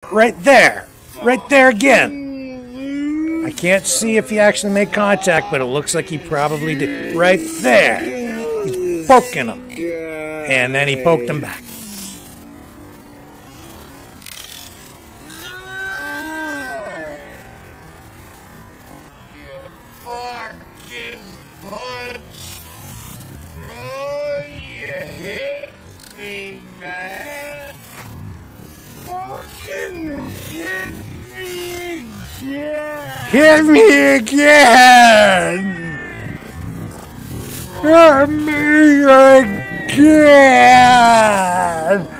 Right there. Right there again. I can't see if he actually made contact, but it looks like he probably did. Right there. He's poking him. And then he poked him back. Hit me again! Hit me again!